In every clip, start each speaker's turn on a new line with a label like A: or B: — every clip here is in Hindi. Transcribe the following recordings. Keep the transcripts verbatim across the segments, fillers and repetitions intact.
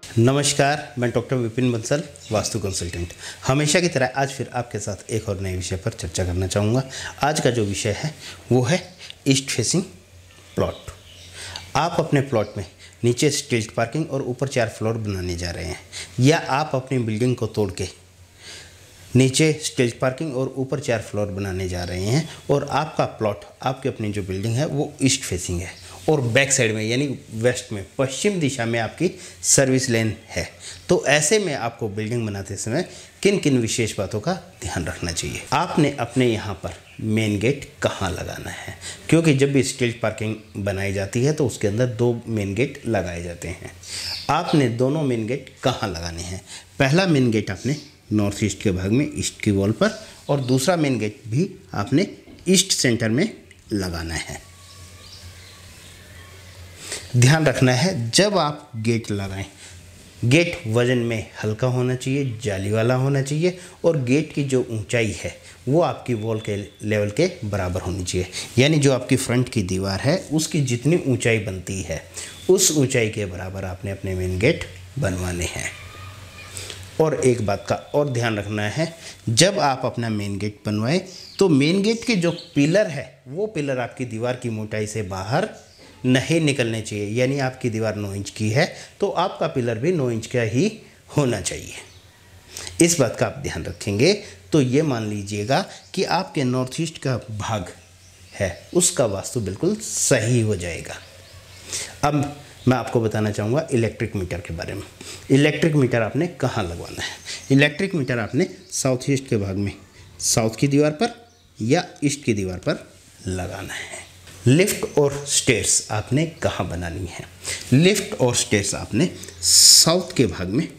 A: नमस्कार, मैं डॉक्टर विपिन बंसल, वास्तु कंसल्टेंट। हमेशा की तरह आज फिर आपके साथ एक और नए विषय पर चर्चा करना चाहूँगा। आज का जो विषय है वो है ईस्ट फेसिंग प्लॉट। आप अपने प्लॉट में नीचे स्ट्रीट पार्किंग और ऊपर चार फ्लोर बनाने जा रहे हैं, या आप अपनी बिल्डिंग को तोड़ के नीचे स्ट्रीट पार्किंग और ऊपर चार फ्लोर बनाने जा रहे हैं, और आपका प्लॉट, आपकी अपनी जो बिल्डिंग है वो ईस्ट फेसिंग है और बैक साइड में यानी वेस्ट में, पश्चिम दिशा में आपकी सर्विस लेन है। तो ऐसे में आपको बिल्डिंग बनाते समय किन किन विशेष बातों का ध्यान रखना चाहिए। आपने अपने यहाँ पर मेन गेट कहाँ लगाना है, क्योंकि जब भी स्ट्रीट पार्किंग बनाई जाती है तो उसके अंदर दो मेन गेट लगाए जाते हैं। आपने दोनों मेन गेट कहाँ लगाने हैं? पहला मेन गेट आपने नॉर्थ ईस्ट के भाग में ईस्ट की वॉल पर, और दूसरा मेन गेट भी आपने ईस्ट सेंटर में लगाना है। ध्यान रखना है, जब आप गेट लगाएं, गेट वजन में हल्का होना चाहिए, जाली वाला होना चाहिए, और गेट की जो ऊंचाई है वो आपकी वॉल के लेवल के बराबर होनी चाहिए। यानी जो आपकी फ्रंट की दीवार है उसकी जितनी ऊंचाई बनती है उस ऊंचाई के बराबर आपने अपने मेन गेट बनवाने हैं। और एक बात का और ध्यान रखना है, जब आप अपना मेन गेट बनवाएं तो मेन गेट के जो पिलर है वो पिलर आपकी दीवार की मोटाई से बाहर नहीं निकलने चाहिए। यानी आपकी दीवार नौ इंच की है तो आपका पिलर भी नौ इंच का ही होना चाहिए। इस बात का आप ध्यान रखेंगे तो ये मान लीजिएगा कि आपके नॉर्थ ईस्ट का भाग है उसका वास्तु बिल्कुल सही हो जाएगा। अब मैं आपको बताना चाहूँगा इलेक्ट्रिक मीटर के बारे में। इलेक्ट्रिक मीटर आपने कहाँ लगवाना है? इलेक्ट्रिक मीटर आपने साउथ ईस्ट के भाग में साउथ की दीवार पर या ईस्ट की दीवार पर लगाना है। लिफ्ट और स्टेयर्स आपने कहाँ बनानी है? लिफ्ट और स्टेयर्स आपने साउथ के भाग में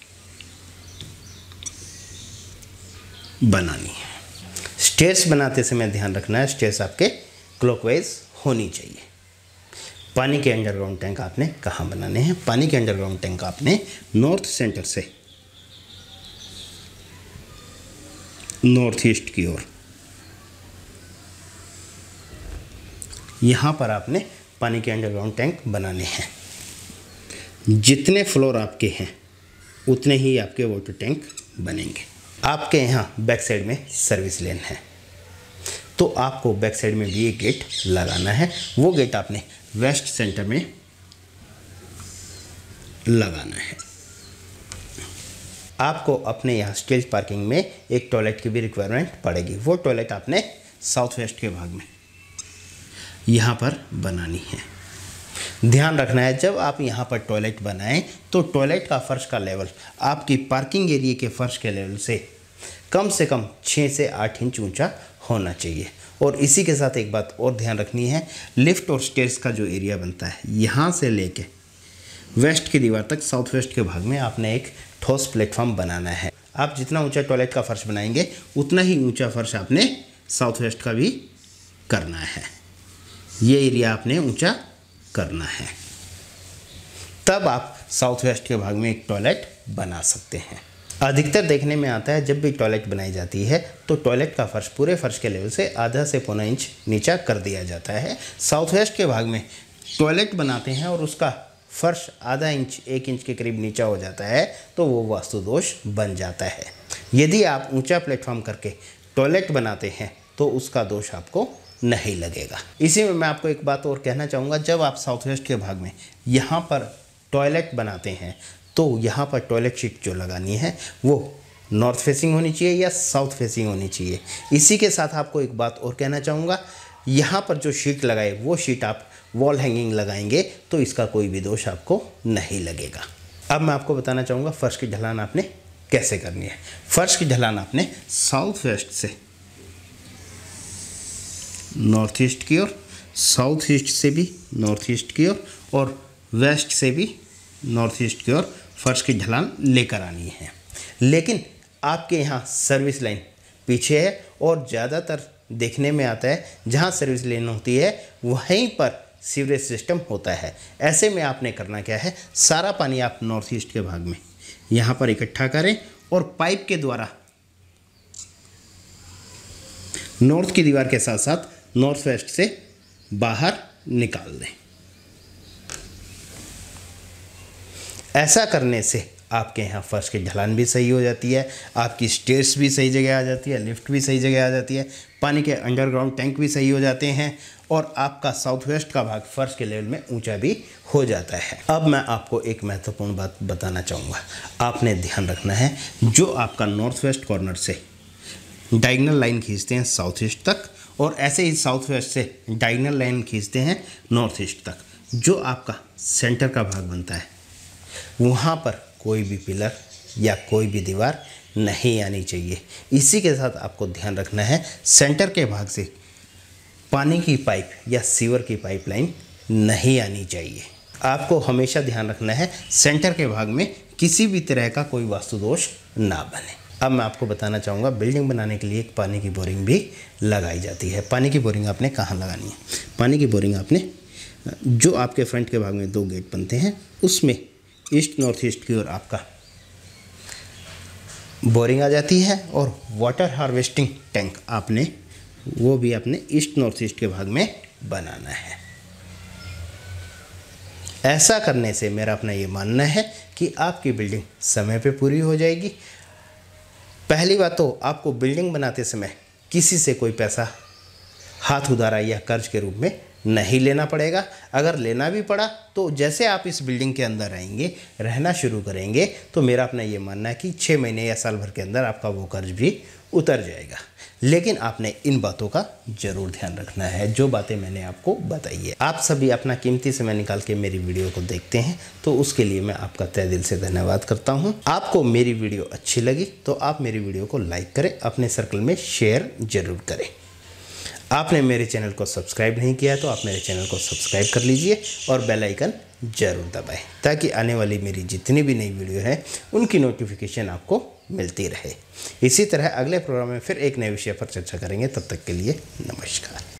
A: बनानी है। स्टेयर्स बनाते समय ध्यान रखना है, स्टेयर्स आपके क्लॉकवाइज होनी चाहिए। पानी के अंडरग्राउंड टैंक आपने कहाँ बनाने हैं? पानी के अंडरग्राउंड टैंक आपने नॉर्थ सेंटर से नॉर्थ ईस्ट की ओर, यहाँ पर आपने पानी के अंडरग्राउंड टैंक बनाने हैं। जितने फ्लोर आपके हैं उतने ही आपके वाटर टैंक बनेंगे। आपके यहाँ बैक साइड में सर्विस लेन है तो आपको बैक साइड में भी एक गेट लगाना है। वो गेट आपने वेस्ट सेंटर में लगाना है। आपको अपने यहाँ स्ट्रीट पार्किंग में एक टॉयलेट की भी रिक्वायरमेंट पड़ेगी। वो टॉयलेट आपने साउथ वेस्ट के भाग में यहाँ पर बनानी है। ध्यान रखना है, जब आप यहाँ पर टॉयलेट बनाएं तो टॉयलेट का फर्श का लेवल आपकी पार्किंग एरिया के फर्श के लेवल से कम से कम छः से आठ इंच ऊंचा होना चाहिए। और इसी के साथ एक बात और ध्यान रखनी है, लिफ्ट और स्टेयर्स का जो एरिया बनता है यहाँ से लेके वेस्ट की दीवार तक साउथ वेस्ट के भाग में आपने एक ठोस प्लेटफॉर्म बनाना है। आप जितना ऊंचा टॉयलेट का फर्श बनाएंगे उतना ही ऊंचा फर्श आपने साउथ वेस्ट का भी करना है। ये एरिया आपने ऊंचा करना है, तब आप साउथ वेस्ट के भाग में एक टॉयलेट बना सकते हैं। अधिकतर देखने में आता है जब भी टॉयलेट बनाई जाती है तो टॉयलेट का फर्श पूरे फर्श के लेवल से आधा से पौना इंच नीचा कर दिया जाता है। साउथ वेस्ट के भाग में टॉयलेट बनाते हैं और उसका फर्श आधा इंच एक इंच के करीब नीचा हो जाता है तो वो वास्तु दोष बन जाता है। यदि आप ऊंचा प्लेटफॉर्म करके टॉयलेट बनाते हैं तो उसका दोष आपको नहीं लगेगा। इसी में मैं आपको एक बात और कहना चाहूँगा, जब आप साउथ वेस्ट के भाग में यहाँ पर टॉयलेट बनाते हैं तो यहाँ पर टॉयलेट शीट जो लगानी है वो नॉर्थ फेसिंग होनी चाहिए या साउथ फेसिंग होनी चाहिए। इसी के साथ आपको एक बात और कहना चाहूँगा, यहाँ पर जो शीट लगाए वो शीट आप वॉल हैंगिंग लगाएंगे तो इसका कोई भी दोष आपको नहीं लगेगा। अब मैं आपको बताना चाहूँगा फर्श की ढलान आपने कैसे करनी है। फर्श की ढलान आपने साउथ वेस्ट से नॉर्थ ईस्ट की ओर, साउथ ईस्ट से भी नॉर्थ ईस्ट की ओर, और वेस्ट से भी नॉर्थ ईस्ट की ओर फर्श की ढलान लेकर आनी है। लेकिन आपके यहाँ सर्विस लाइन पीछे है और ज़्यादातर देखने में आता है जहाँ सर्विस लाइन होती है वहीं पर सीवरेज सिस्टम होता है। ऐसे में आपने करना क्या है, सारा पानी आप नॉर्थ ईस्ट के भाग में यहाँ पर इकट्ठा करें और पाइप के द्वारा नॉर्थ की दीवार के साथ साथ नॉर्थ वेस्ट से बाहर निकाल दें। ऐसा करने से आपके यहाँ फर्श की ढलान भी सही हो जाती है, आपकी स्टेयर्स भी सही जगह आ जाती है, लिफ्ट भी सही जगह आ जाती है, पानी के अंडरग्राउंड टैंक भी सही हो जाते हैं और आपका साउथ वेस्ट का भाग फर्श के लेवल में ऊंचा भी हो जाता है। अब मैं आपको एक महत्वपूर्ण बात बताना चाहूँगा। आपने ध्यान रखना है, जो आपका नॉर्थ वेस्ट कॉर्नर से डायगोनल लाइन खींचते हैं साउथ ईस्ट तक और ऐसे ही साउथ वेस्ट से डायगोनल लाइन खींचते हैं नॉर्थ ईस्ट तक, जो आपका सेंटर का भाग बनता है वहाँ पर कोई भी पिलर या कोई भी दीवार नहीं आनी चाहिए। इसी के साथ आपको ध्यान रखना है, सेंटर के भाग से पानी की पाइप या सीवर की पाइपलाइन नहीं आनी चाहिए। आपको हमेशा ध्यान रखना है सेंटर के भाग में किसी भी तरह का कोई वास्तु दोष ना बने। अब मैं आपको बताना चाहूँगा, बिल्डिंग बनाने के लिए एक पानी की बोरिंग भी लगाई जाती है। पानी की बोरिंग आपने कहाँ लगानी है? पानी की बोरिंग आपने, जो आपके फ्रंट के भाग में दो गेट बनते हैं उसमें ईस्ट नॉर्थ ईस्ट की ओर आपका बोरिंग आ जाती है और वाटर हार्वेस्टिंग टैंक आपने वो भी अपने ईस्ट नॉर्थ ईस्ट के भाग में बनाना है। ऐसा करने से मेरा अपना ये मानना है कि आपकी बिल्डिंग समय पे पूरी हो जाएगी। पहली बात तो आपको बिल्डिंग बनाते समय किसी से कोई पैसा हाथ उधारा या कर्ज के रूप में नहीं लेना पड़ेगा। अगर लेना भी पड़ा तो जैसे आप इस बिल्डिंग के अंदर आएंगे, रहना शुरू करेंगे, तो मेरा अपना ये मानना है कि छः महीने या साल भर के अंदर आपका वो कर्ज भी उतर जाएगा। लेकिन आपने इन बातों का जरूर ध्यान रखना है, जो बातें मैंने आपको बताई है। आप सभी अपना कीमती समय निकाल के मेरी वीडियो को देखते हैं, तो उसके लिए मैं आपका तहे दिल से धन्यवाद करता हूं। आपको मेरी वीडियो अच्छी लगी तो आप मेरी वीडियो को लाइक करें, अपने सर्कल में शेयर जरूर करें। आपने मेरे चैनल को सब्सक्राइब नहीं किया है तो आप मेरे चैनल को सब्सक्राइब कर लीजिए और बेल आइकन जरूर दबाएं, ताकि आने वाली मेरी जितनी भी नई वीडियो है उनकी नोटिफिकेशन आपको मिलती रहे। इसी तरह अगले प्रोग्राम में फिर एक नए विषय पर चर्चा करेंगे। तब तक के लिए नमस्कार।